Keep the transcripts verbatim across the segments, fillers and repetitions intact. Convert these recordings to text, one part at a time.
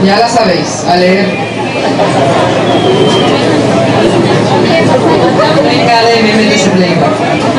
Ya la sabéis, a leer. Venga, de me metes ese playback.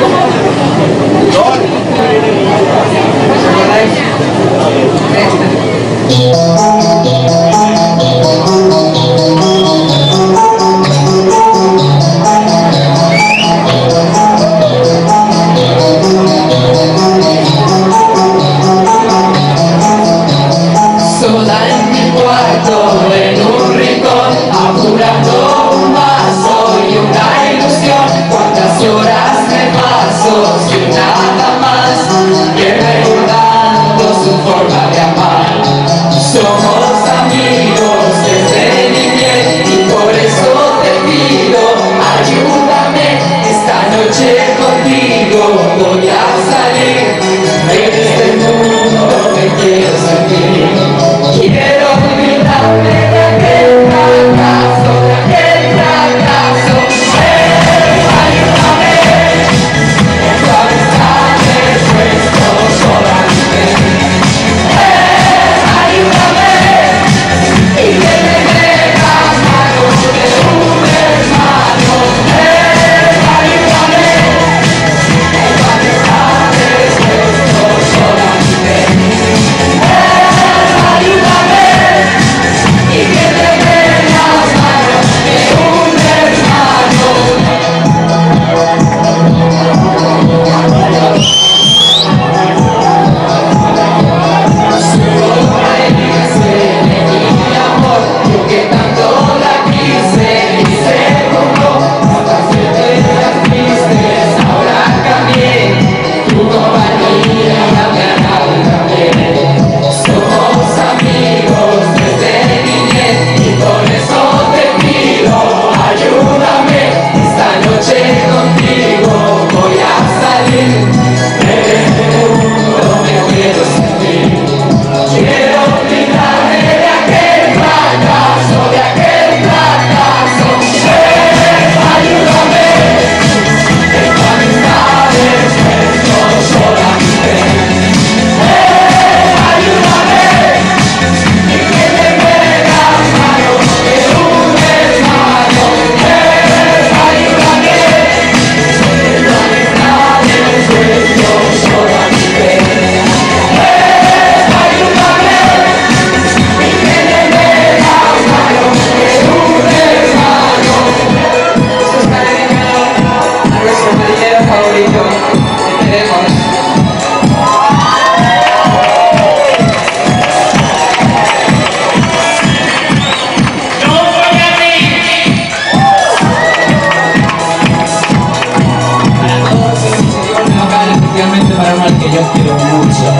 Sola en mi cuarto, en un rincón, apurando un vaso y una ilusión. Cuántas horas me paso sin nada más que recordando su forma de amar. Somos amigos desde niñez y por eso te pido, ayúdame esta noche contigo. Voy a salir de este mundo, me quiero sentir. Quiero olvidarme de aquel fracaso, de aquel fracaso. ¡Eh, ayúdame! Esta amistad es puesto solamente. ¡Eh, ayúdame! Y que me dé las manos de un hermano. ¡Eh, ayúdame! Esta amistad es puesto solamente. Y que te den las manos de un hermano. Solo hay que ser de mi amor, yo que tanto la quise y se compró. Cuántas veces las tristes ahora cambié, tu compañía me ha dado también. Somos amigos desde niñez y por eso te pido, ayúdame esta noche contigo. Voy a salir de este mundo, me quiero sentir. Quiero olvidarme de aquel fracaso, de aquel fracaso. ¡Eh, ayúdame! Esta amistad es puesto solamente. ¡Eh, ayúdame! Y que me dé las manos de un hermano. ¡Eh, ayúdame! Esta amistad es puesto solamente. ¡Eh, ayúdame! Y que me dé las manos de un hermano. Esto está dedicado a nuestro marinero favorito. Te queremos. Para todos los que se llevan a local, especialmente para uno al que yo quiero mucho.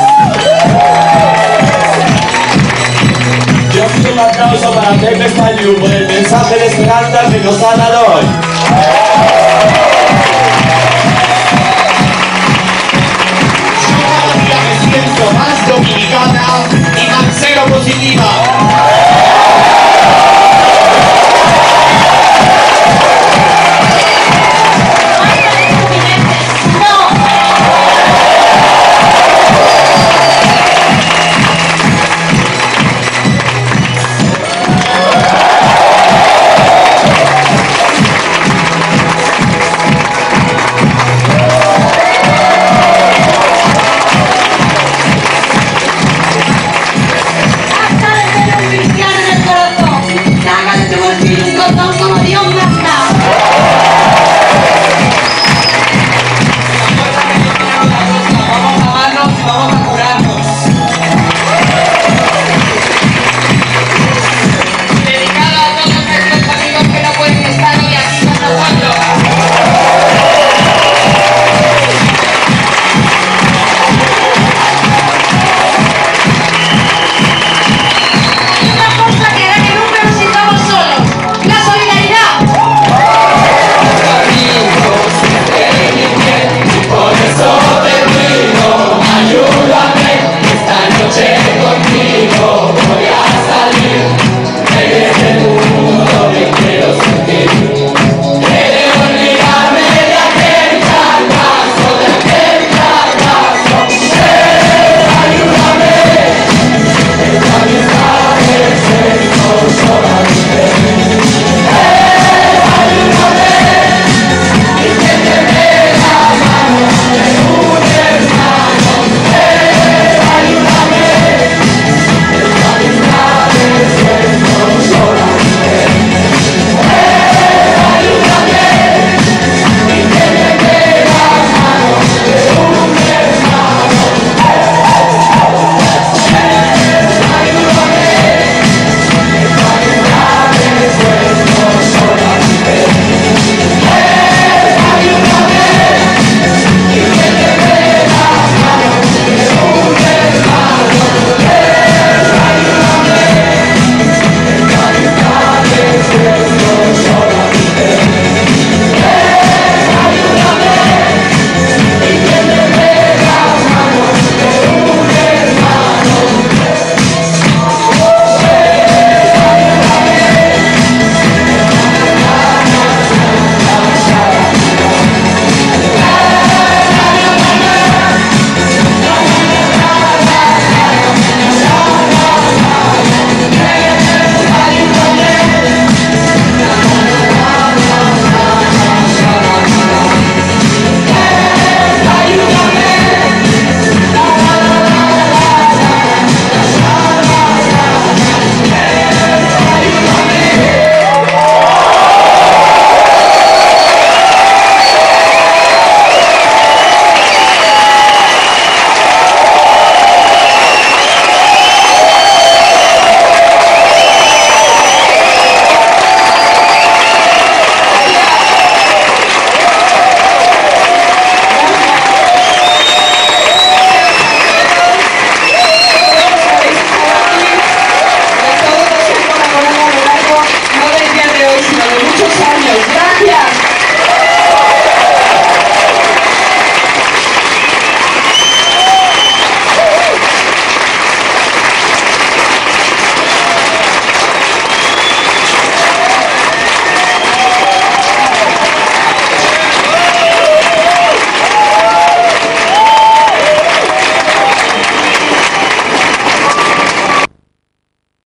Yo pido un aplauso para Pepe Español por el mensaje de esperanza que nos ha dado hoy. Yo cada día me siento más dominicana y más cero positiva.